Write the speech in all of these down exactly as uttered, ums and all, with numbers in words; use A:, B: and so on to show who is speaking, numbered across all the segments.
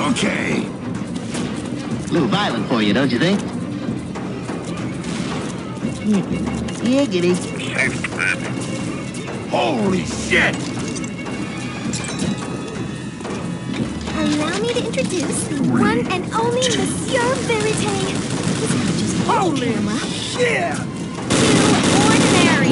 A: Okay.
B: A little violent for you, don't you think? Giggity.
A: Holy shit!
C: Allow me to introduce the one and only Monsieur Verite. He's not just one camera.
A: Shit!
C: Too ordinary.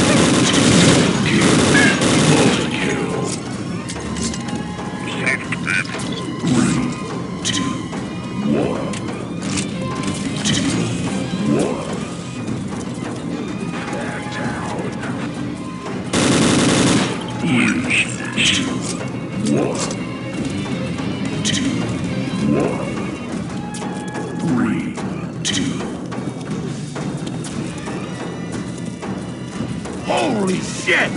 A: Holy shit!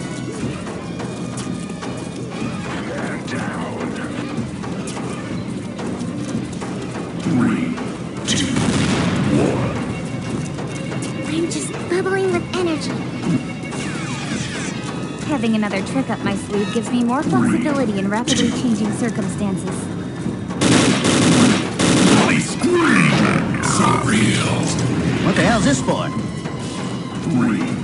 A: Man down. Three, two, one.
C: I'm just bubbling with energy.
D: Having another trick up my sleeve gives me more flexibility in rapidly changing circumstances.
A: Holy scream! So real.
B: What the hell's this for?
A: Three.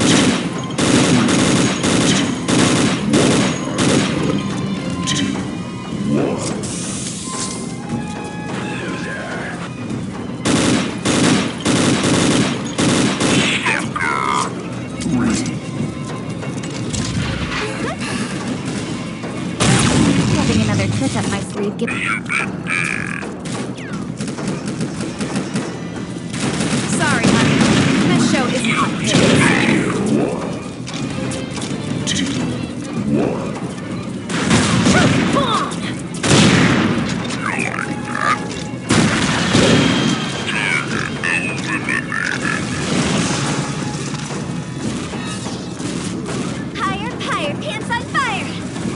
D: Having another trick up my sleeve gives... Sorry, honey. This show isn't hot paced.
A: One, two, one.
C: Higher, higher, pants on fire.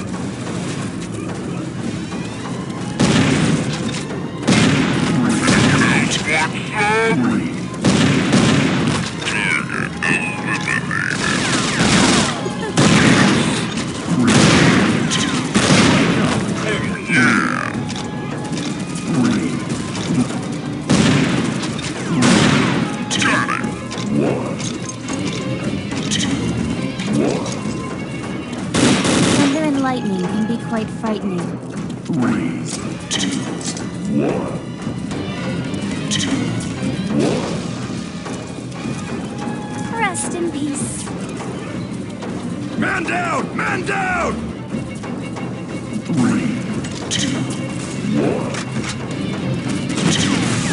D: Thunder and lightning can be quite frightening.
A: Three, two, one, two, one.
C: Rest in peace.
A: Man down! Man down! Three, two, one, two.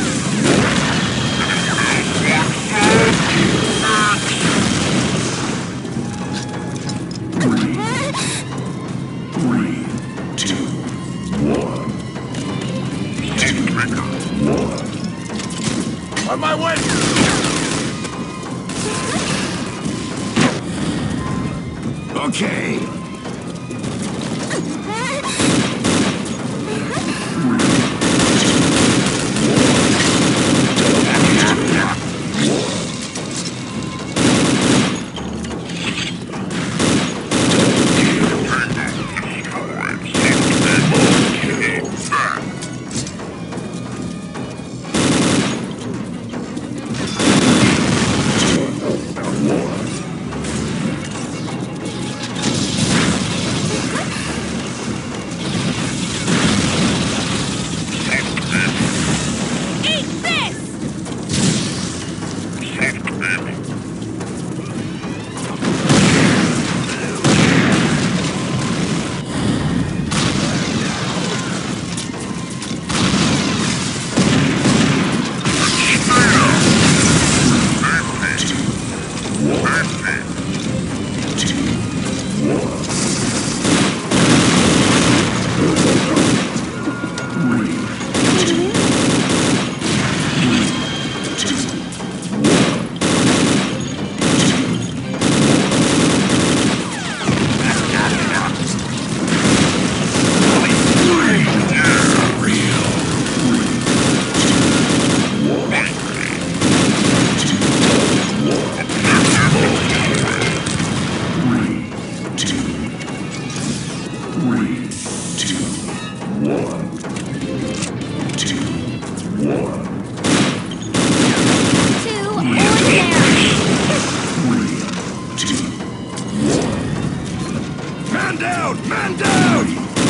A: Three, three, two, one, two, one. On my way! Okay.
C: Too ordinary.
A: Two. Man down! Man down!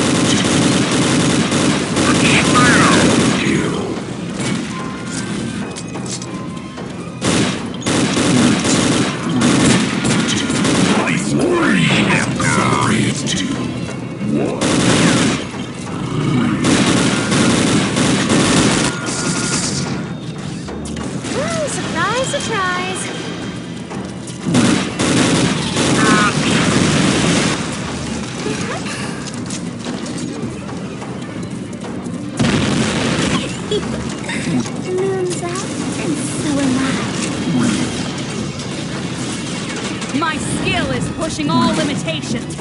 A: Kill.
C: Ooh, surprise, surprise. The moon's out, and so am I.
E: My skill is pushing all limitations.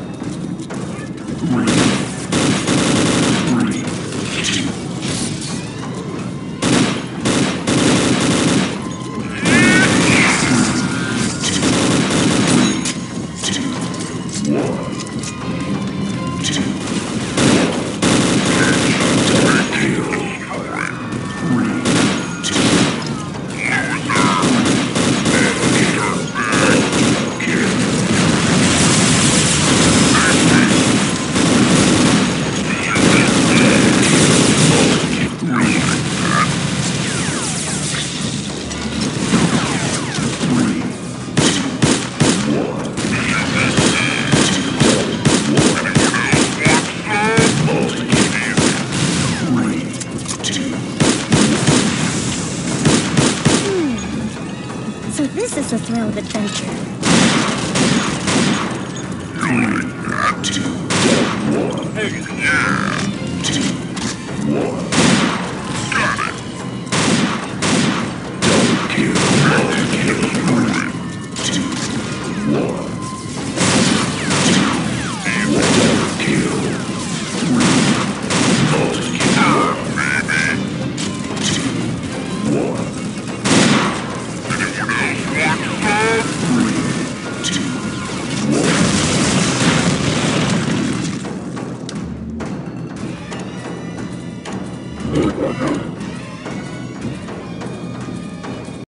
C: So this is the thrill of adventure.
A: Two. One.